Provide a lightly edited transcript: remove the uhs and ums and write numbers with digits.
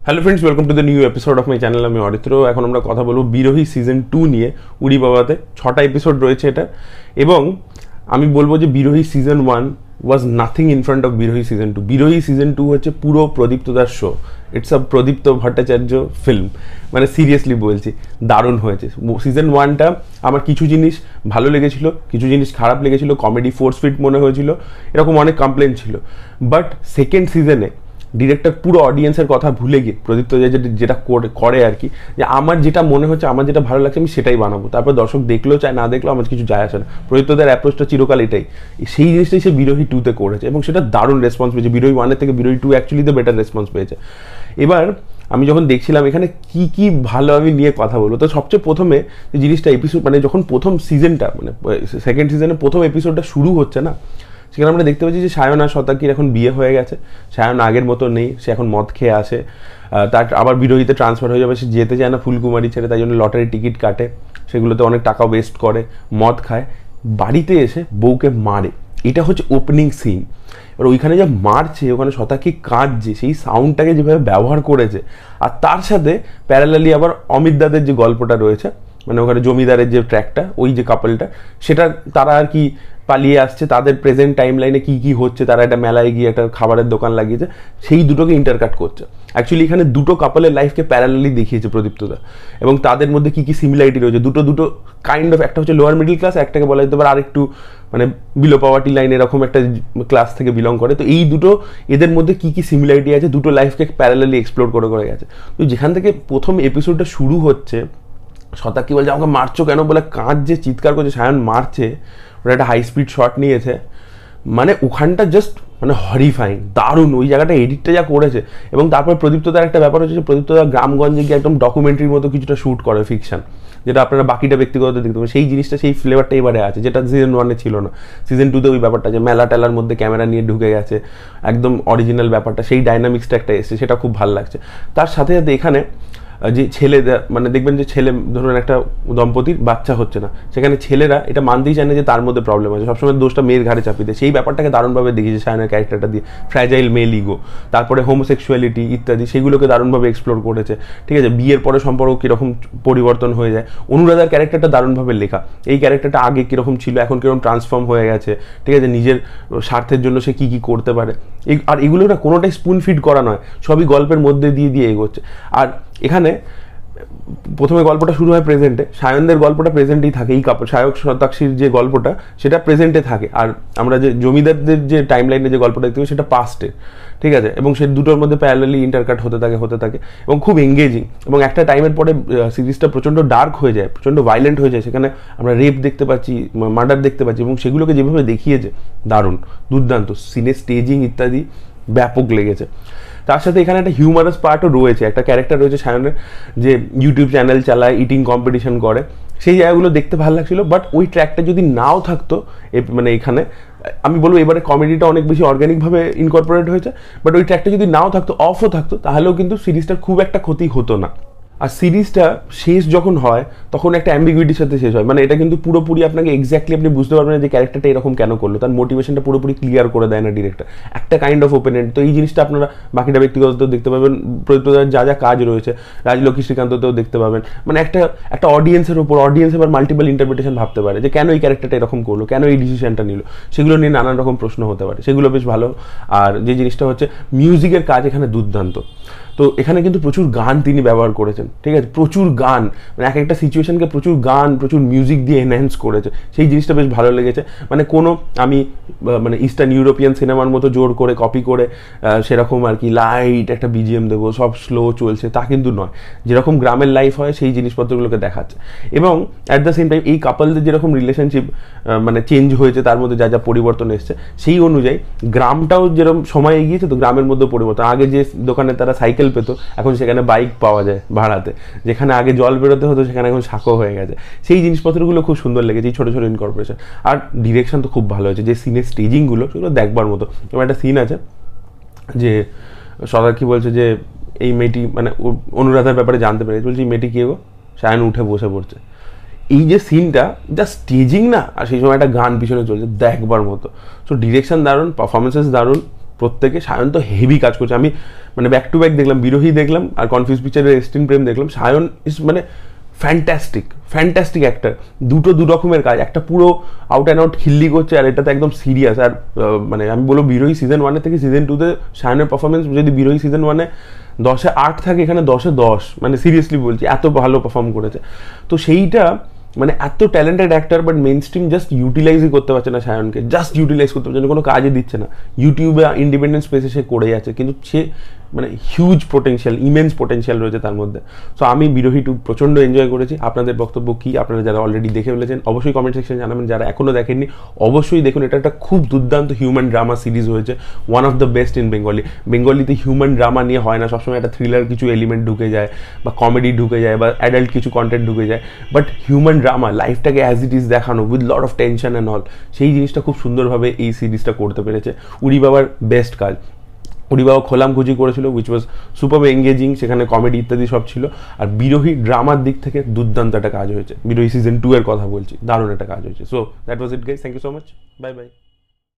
Hello friends, welcome to the new episode of my channel. আমি অরিত্র। এখন আমরা কথা বলবো বিরোহী সিজন 2 নিয়ে। উড়ি বাবাতে 6টা এপিসোড রয়েছে এটা, এবং আমি বলবো যে Birohi season 1 was nothing in front of Birohi season 2। Birohi season 2 হচ্ছে পুরো Pradipta Das show. It's a Pradipta Bhattacharya film, মানে সিরিয়াসলি বলছি, দারুণ হয়েছে। সিজন 1টা আমার কিছু জিনিস ভালো লেগেছিল, কিছু জিনিস খারাপ লেগেছিল, কমেডি ফোর্স ফিট মনে হয়েছিল, এরকম অনেক কমপ্লেন ছিল। বাট সেকেন্ড সিজনে ডিরেক্টর পুরো অডিয়েন্সের কথা ভুলে গিয়ে প্রদীপ্ত যেটা করে আর কি, যে আমার যেটা মনে হচ্ছে, আমার যেটা ভালো লাগছে আমি সেটাই বানাবো, তারপর দর্শক দেখলেও চায় না দেখলেও আমার কিছু যায় আসে না। প্রদীপ্তদের অ্যাপ্রোচটা চিরকাল এটাই, সেই জিনিসটাই সে বিরোহী 2তে করেছে এবং সেটা দারুণ রেসপন্স পেয়েছে। বিরোহী 1-এর থেকে বিরোহী 2 অ্যাকচুয়ালি তো বেটার রেসপন্স পেয়েছে। এবার আমি যখন দেখছিলাম এখানে কি কি ভালো আমি নিয়ে কথা বলবো, তো সবচেয়ে প্রথমে যে জিনিসটা এপিসোড, মানে যখন প্রথম সিজনটা, মানে সেকেন্ড সিজনের প্রথম এপিসোডটা শুরু হচ্ছে না, সেখানে আমরা দেখতে পাচ্ছি যে সায়ন আর শতাকির এখন বিয়ে হয়ে গেছে। সায়ন আগের মতো নেই, সে এখন মদ খেয়ে আসে, তার আবার বিরোহীতে ট্রান্সফার হয়ে যাবে, সে যেতে চায় না ফুলকুমারি ছেড়ে, তাই জন্য লটারি টিকিট কাটে, সেগুলোতে অনেক টাকা ওয়েস্ট করে, মদ খায়, বাড়িতে এসে বউকে মারে। এটা হচ্ছে ওপেনিং সিন। এবার ওইখানে যা মারছে, ওখানে শতাকি কাঁদছে, সেই সাউন্ডটাকে যেভাবে ব্যবহার করেছে, আর তার সাথে প্যারালালি আবার অমিত দাদের যে গল্পটা রয়েছে, মানে ওখানে জমিদারের যে ট্র্যাকটা, ওই যে কাপলটা, সেটা তারা আর কি পালিয়ে আসছে, তাদের প্রেজেন্ট টাইম লাইনে কী কী হচ্ছে, তারা একটা মেলায় গিয়ে একটা খাবারের দোকান লাগিয়েছে, সেই দুটোকে ইন্টারকাট করছে। অ্যাকচুয়ালি এখানে দুটো কাপলের লাইফকে প্যারালালি দেখিয়েছে প্রদীপ্তদা, এবং তাদের মধ্যে কী কী সিমিলারিটি রয়েছে। দুটো কাইন্ড অফ, একটা হচ্ছে লোয়ার মিডল ক্লাস, একটাকে বলা যেতে পারে আরেকটু মানে বিলো পাওয়ার্টি লাইন, এরকম একটা ক্লাস থেকে বিলং করে। তো এই দুটো, এদের মধ্যে কী কী সিমিলারিটি আছে, দুটো লাইফকে প্যারালালি এক্সপ্লোর করে গেছে। তো যেখান থেকে প্রথম এপিসোডটা শুরু হচ্ছে, শতাকি বলছে আমাকে মারছো কেন বলে কাঁদছে, চিৎকার করছে, সায়ন মারছে, ওরা একটা হাই স্পিড শট নিয়েছে, মানে ওখানটা জাস্ট মানে হরিফাইং, দারুণ। ওই জায়গাটা এডিটটা যা করেছে। এবং তারপর প্রদীপ্তদার একটা ব্যাপার হচ্ছে, প্রদীপ্তদা গ্রামগঞ্জে গিয়ে একদম ডকুমেন্টারির মতো কিছুটা শ্যুট করে, ফিকশন, যেটা আপনারা বাকিটা ব্যক্তিগত দেখতে পাবেন। সেই জিনিসটা, সেই ফ্লেভারটা এবারে আছে, যেটা সিজন 1-এ ছিল না। সিজন 2-তে ওই ব্যাপারটা, যে মেলা টেলার মধ্যে ক্যামেরা নিয়ে ঢুকে গেছে, একদম অরিজিনাল ব্যাপারটা, সেই ডাইনামিক্সটা একটা এসছে, সেটা খুব ভালো লাগছে। তার সাথে সাথে এখানে যে ছেলে, মানে দেখবেন যে ছেলে, ধরুন একটা দম্পতির বাচ্চা হচ্ছে না, সেখানে ছেলেরা এটা মানতেই চায় না যে তার মধ্যে প্রবলেম আছে, সবসময় দোষটা মেয়ের ঘাড়ে চাপিয়ে দেয়। সেই ব্যাপারটাকে দারুণভাবে দেখিয়েছে সায়নের ক্যারেক্টারটা দিয়ে, ফ্র্যাজাইল মেল ইগো, তারপরে হোমোসেক্সুয়ালিটি ইত্যাদি, সেগুলোকে দারুণভাবে এক্সপ্লোর করেছে। ঠিক আছে, বিয়ের পরে সম্পর্ক কীরকম পরিবর্তন হয়ে যায়। অনুরাধার ক্যারেক্টারটা দারুণভাবে লেখা, এই ক্যারেক্টারটা আগে কীরকম ছিল, এখন কীরকম ট্রান্সফর্ম হয়ে গেছে। ঠিক আছে, নিজের স্বার্থের জন্য সে কী কী করতে পারে, আর এগুলো না কোনোটাই স্পুন ফিড করা নয়, সবই গল্পের মধ্যে দিয়ে এগোচ্ছে। আর এখানে প্রথমে গল্পটা শুরু হয় প্রেজেন্টে, সায়নদের গল্পটা প্রেজেন্টেই থাকে, এই সায়ক শতাক্ষীর যে গল্পটা সেটা প্রেজেন্টে থাকে, আর আমরা যে জমিদারদের যে টাইম লাইনে যে গল্পটা দেখতে পাই সেটা পাস্টে। ঠিক আছে, এবং সে দুটোর মধ্যে প্যারালালি ইন্টারকাট হতে থাকে এবং খুব এঙ্গেজিং। এবং একটা টাইমের পরে সিরিজটা প্রচণ্ড ডার্ক হয়ে যায়, প্রচণ্ড ভাইলেন্ট হয়ে যায়, সেখানে আমরা রেপ দেখতে পাচ্ছি, মার্ডার দেখতে পাচ্ছি, এবং সেগুলোকে যেভাবে দেখিয়েছে দারুণ, দুর্দান্ত। সিনে স্টেজিং ইত্যাদি ব্যাপক লেগেছে। তার সাথে এখানে একটা হিউমারাস পার্টও রয়েছে, একটা ক্যারেক্টার রয়েছে সায়নের, যে ইউটিউব চ্যানেল চালায়, ইটিং কম্পিটিশন করে, সেই জায়গাগুলো দেখতে ভালো লাগছিল। বাট ওই ট্র্যাকটা যদি নাও থাকতো, মানে এখানে আমি বলবো এবারে কমেডিটা অনেক বেশি অর্গ্যানিকভাবে ইনকর্পোরেট হয়েছে, বাট ওই ট্র্যাকটা যদি নাও থাকতো, অফও থাকতো, তাহলেও কিন্তু সিরিজটার খুব একটা ক্ষতি হতো না। আর সিরিজটা শেষ যখন হয় তখন একটা অ্যাম্বিগুইটির সাথে শেষ হয়, মানে এটা কিন্তু পুরোপুরি আপনাকে এক্স্যাক্টলি আপনি বুঝতে পারবেন না যে ক্যারেক্টারটা এরকম কেন করলো, তার মোটিভেশনটা পুরোপুরি ক্লিয়ার করে দেয় না ডিরেক্টর, একটা কাইন্ড অফ ওপেন এন্ড। তো এই জিনিসটা আপনারা বাকিটা ব্যক্তিগততেও দেখতে পাবেন, প্রদীপ্তদার যা কাজ রয়েছে, রাজলক্ষ্মী শ্রীকান্ততেও দেখতে পাবেন। মানে একটা অডিয়েন্সের উপর, অডিয়েন্স এবার মাল্টিপল ইন্টারপ্রিটেশন ভাবতে পারে যে কেন এই ক্যারেক্টারটা এরকম করলো, কেন এই ডিসিশনটা নিল, সেগুলো নিয়ে নানান রকম প্রশ্ন হতে পারে, সেগুলো বেশ ভালো। আর যে জিনিসটা হচ্ছে মিউজিকের কাজ এখানে দুর্দান্ত। তো এখানে কিন্তু প্রচুর গান তিনি ব্যবহার করেছেন। ঠিক আছে, প্রচুর গান, মানে এক একটা সিচুয়েশনকে প্রচুর গান, প্রচুর মিউজিক দিয়ে এনহ্যান্স করেছে, সেই জিনিসটা বেশ ভালো লেগেছে। মানে কোনো আমি মানে ইস্টার্ন ইউরোপিয়ান সিনেমার মতো জোর করে কপি করে সেরকম আর কি লাইট একটা বিজিএম দেবো, সব স্লো চলছে, তা কিন্তু নয়। যেরকম গ্রামের লাইফ হয় সেই জিনিসপত্রগুলোকে দেখাচ্ছে। এবং অ্যাট দ্য সেম টাইম এই কাপলদের যেরকম রিলেশনশিপ মানে চেঞ্জ হয়েছে, তার মধ্যে যা পরিবর্তন এসছে, সেই অনুযায়ী গ্রামটাও যেরকম সময় এগিয়েছে, তো গ্রামের মধ্যে পরিবর্তন। আগে যে দোকানে তারা সাইকেল পেতো, এখন সেখানে বাইক পাওয়া যায় ভাড়াতে, যেখানে আগে জল বেরোতে হতো সেখানে এখন সাঁকো হয়ে গেছে। সেই জিনিসপত্রগুলো খুব সুন্দর লেগেছে, এই ছোটো ছোটো ইনকর্পোরেশন। আর ডিরেকশন তো খুব ভালো হয়েছে, যে সিনের স্টেজিংগুলো সেগুলো দেখবার মতো। এবং একটা সিন আছে যে শতাক্ষী বলছে যে এই মেয়েটি, মানে অনুরাধার ব্যাপারে জানতে পেরেছে, বলছে এই মেয়েটি কে গো, সায়ন উঠে বসে পড়ছে। এই যে সিনটা, যা স্টেজিং না, আর সেই সময় একটা গান পিছনে চলছে, দেখবার মতো। সো ডিরেকশন দারুণ, পারফরমেন্সেস দারুণ, প্রত্যেকে। সায়ন তো হেভি কাজ করছে, আমি মানে ব্যাক টু ব্যাক দেখলাম, বিরোহী দেখলাম আর কনফিউজ পিকচারের এস্টিন প্রেম দেখলাম। সায়ন ইজ মানে ফ্যান্টাস্টিক অ্যাক্টার। দু রকমের কাজ, একটা পুরো আউট অ্যান্ড আউট খিল্লি করছে আর এটাতে একদম সিরিয়াস। আর মানে আমি বলবো বিরোহী সিজন 1 থেকে সিজন 2-তে সায়নের পারফরমেন্স যদি বিরোহী সিজন 1-এ 10-এ 8 থাকে, এখানে 10-এ 10, মানে সিরিয়াসলি বলছি এত ভালো পারফর্ম করেছে। তো সেইটা মানে এত talented actor, but mainstream just ইউটিলাইজই করতে পারছে না সায়নকে, জাস্ট ইউটিলাইজ করতে পারছে না, কোনো কাজে দিচ্ছে না। ইউটিউবে ইন্ডিপেন্ডেন্ট স্পেসে সে করে যাচ্ছে, কিন্তু সে মানে হিউজ পোটেনশিয়াল, ইমেন্স পোটেনশিয়াল রয়েছে তার মধ্যে। সো আমি বিরোহী 2 প্রচণ্ড এনজয় করেছি। আপনাদের বক্তব্য কি? আপনারা যারা অলরেডি দেখে ফেলেছেন অবশ্যই কমেন্ট সেকশনে জানাবেন, যারা এখনও দেখেননি অবশ্যই দেখুন। এটা একটা খুব দুর্দান্ত হিউম্যান ড্রামা সিরিজ হয়েছে, one of the best in Bengali. বেঙ্গলিতে হিউম্যান ড্রামা নিয়ে হয় না, সবসময় একটা থ্রিলার কিছু এলিমেন্ট ঢুকে যায়, বা কমেডি ঢুকে যায়, বা অ্যাডাল্ট কিছু কন্টেন্ট ঢুকে যায়, বাট হিউম্যান ড্রামা, লাইফটাকে অ্যাজ ইট ইজ দেখানো with lot of tension and all, সেই জিনিসটা খুব সুন্দরভাবে এই সিরিজটা করতে পেরেছে। উড়ি বাবার বেস্ট কাজ। উড়ি বাবা খোলামখুচি করেছিল, উইচ ওয়াজ সুপার এঙ্গেজিং, সেখানে কমেডি ইত্যাদি সব ছিল। আর বিরোহী ড্রামার দিক থেকে দুর্দান্ত একটা কাজ হয়েছে। বিরোহী সিজন 2 এর কথা বলছি, দারুণ একটা কাজ হয়েছে। So that was it guys, thank you so much, bye by.